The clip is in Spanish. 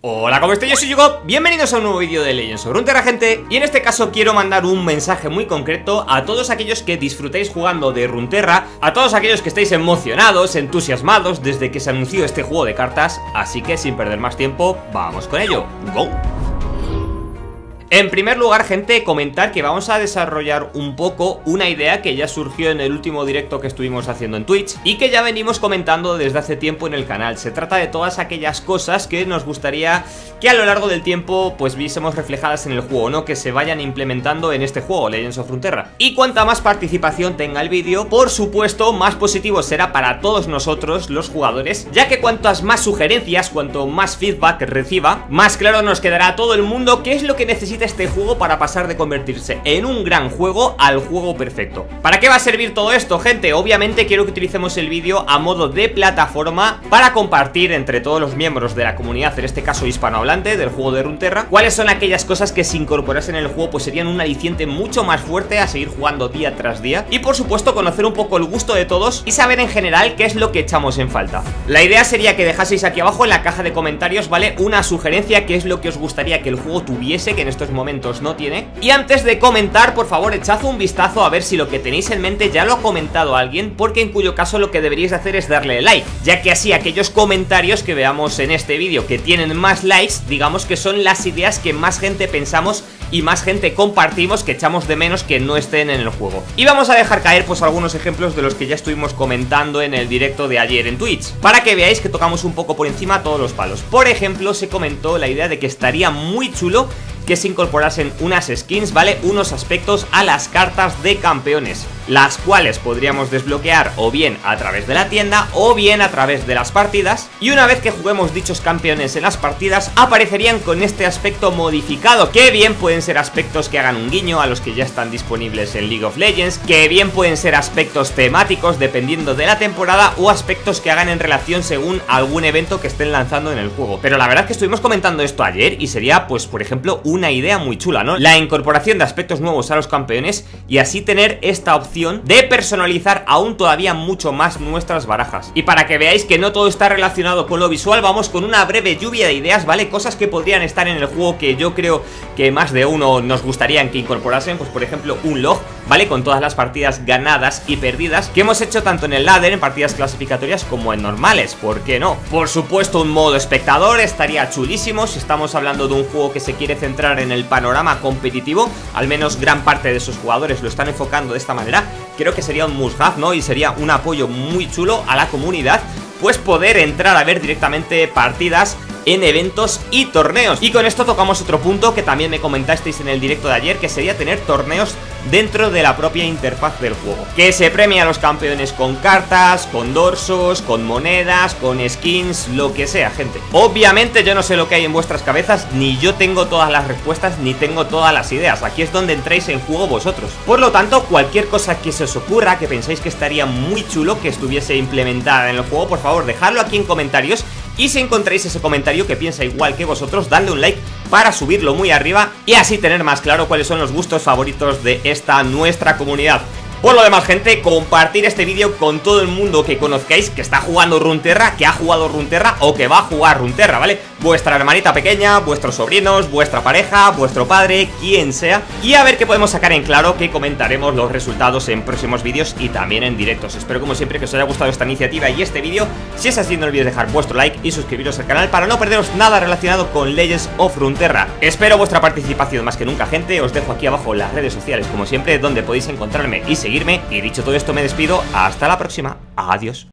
Hola, ¿cómo estáis? Yo soy Yugo, bienvenidos a un nuevo vídeo de Legends of Runeterra, gente. Y en este caso quiero mandar un mensaje muy concreto a todos aquellos que disfrutéis jugando de Runeterra, a todos aquellos que estéis emocionados, entusiasmados desde que se anunció este juego de cartas. Así que sin perder más tiempo, vamos con ello. ¡Go! En primer lugar, gente, comentar que vamos a desarrollar un poco una idea que ya surgió en el último directo que estuvimos haciendo en Twitch y que ya venimos comentando desde hace tiempo en el canal. Se trata de todas aquellas cosas que nos gustaría que a lo largo del tiempo pues viésemos reflejadas en el juego, ¿no? Que se vayan implementando en este juego, Legends of Runeterra. Y cuanta más participación tenga el vídeo, por supuesto, más positivo será para todos nosotros, los jugadores, ya que cuantas más sugerencias, cuanto más feedback reciba, más claro nos quedará a todo el mundo qué es lo que necesita este juego para pasar de convertirse en un gran juego al juego perfecto. ¿Para qué va a servir todo esto, gente? Obviamente quiero que utilicemos el vídeo a modo de plataforma para compartir entre todos los miembros de la comunidad, en este caso hispanohablante del juego de Runeterra, cuáles son aquellas cosas que si incorporasen en el juego pues serían un aliciente mucho más fuerte a seguir jugando día tras día, y por supuesto conocer un poco el gusto de todos y saber en general qué es lo que echamos en falta. La idea sería que dejaseis aquí abajo en la caja de comentarios, ¿vale? Una sugerencia, qué es lo que os gustaría que el juego tuviese, que en estos momentos no tiene. Y antes de comentar, por favor, echad un vistazo a ver si lo que tenéis en mente ya lo ha comentado alguien, porque en cuyo caso lo que deberíais hacer es darle like, ya que así aquellos comentarios que veamos en este vídeo que tienen más likes, digamos que son las ideas que más gente pensamos y más gente compartimos, que echamos de menos que no estén en el juego. Y vamos a dejar caer pues algunos ejemplos de los que ya estuvimos comentando en el directo de ayer en Twitch, para que veáis que tocamos un poco por encima todos los palos. Por ejemplo, se comentó la idea de que estaría muy chulo que se incorporasen unas skins, ¿vale? Unos aspectos a las cartas de campeones, las cuales podríamos desbloquear o bien a través de la tienda o bien a través de las partidas, y una vez que juguemos dichos campeones en las partidas aparecerían con este aspecto modificado, que bien pueden ser aspectos que hagan un guiño a los que ya están disponibles en League of Legends, que bien pueden ser aspectos temáticos dependiendo de la temporada, o aspectos que hagan en relación según algún evento que estén lanzando en el juego. Pero la verdad es que estuvimos comentando esto ayer y sería pues por ejemplo una idea muy chula, ¿no? La incorporación de aspectos nuevos a los campeones y así tener esta opción de personalizar aún todavía mucho más nuestras barajas. Y para que veáis que no todo está relacionado con lo visual, vamos con una breve lluvia de ideas, ¿vale? Cosas que podrían estar en el juego que yo creo que más de uno nos gustaría que incorporasen, pues por ejemplo un log, ¿vale? Con todas las partidas ganadas y perdidas que hemos hecho tanto en el ladder, en partidas clasificatorias, como en normales, ¿por qué no? Por supuesto un modo espectador estaría chulísimo si estamos hablando de un juego que se quiere centrar en el panorama competitivo, al menos gran parte de sus jugadores lo están enfocando de esta manera. Creo que sería un must have, ¿no? Y sería un apoyo muy chulo a la comunidad, pues poder entrar a ver directamente partidas en eventos y torneos. Y con esto tocamos otro punto que también me comentasteis en el directo de ayer, que sería tener torneos dentro de la propia interfaz del juego, que se premia a los campeones con cartas, con dorsos, con monedas, con skins, lo que sea, gente. Obviamente yo no sé lo que hay en vuestras cabezas, ni yo tengo todas las respuestas, ni tengo todas las ideas. Aquí es donde entráis en juego vosotros. Por lo tanto, cualquier cosa que se os ocurra, que pensáis que estaría muy chulo que estuviese implementada en el juego, por favor, dejadlo aquí en comentarios. Y si encontráis ese comentario que piensa igual que vosotros, dadle un like para subirlo muy arriba y así tener más claro cuáles son los gustos favoritos de esta nuestra comunidad. Por lo demás, gente, compartir este vídeo con todo el mundo que conozcáis que está jugando Runeterra, que ha jugado Runeterra o que va a jugar Runeterra, ¿vale? Vuestra hermanita pequeña, vuestros sobrinos, vuestra pareja, vuestro padre, quien sea. Y a ver qué podemos sacar en claro, que comentaremos los resultados en próximos vídeos y también en directos. Espero como siempre que os haya gustado esta iniciativa y este vídeo. Si es así, no olvidéis dejar vuestro like y suscribiros al canal para no perderos nada relacionado con Legends of Runeterra. Espero vuestra participación más que nunca, gente. Os dejo aquí abajo las redes sociales como siempre, donde podéis encontrarme y seguirme. Y dicho todo esto, me despido. Hasta la próxima. Adiós.